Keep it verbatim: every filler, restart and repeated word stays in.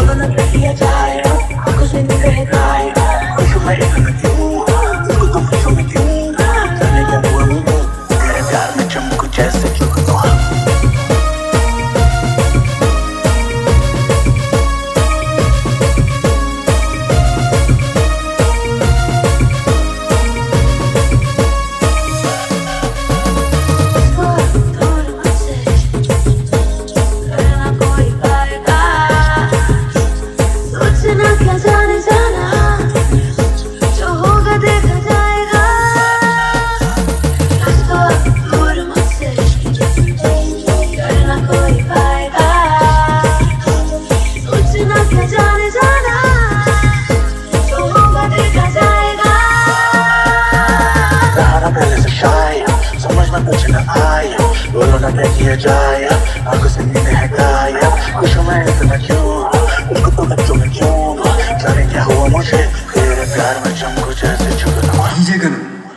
बोलो ना क्या किया जाए, आंखों से निकले गाय, खुश मैं इतना क्यों, उसको तुम पूछो मैं क्यों, जाने क्या हुआ मुझे, तेरे प्यार में चमकू जैसे जुगनू। समझ में कुछ न आया, बोलो ना क्या किया जाए, आंखों से नींद हटाया, खुश मैं इतना क्यों, उसको तो बच्चों में क्यों, जाने क्या हुआ मुझे, तेरे प्यार में चमकू जैसे जुगनू।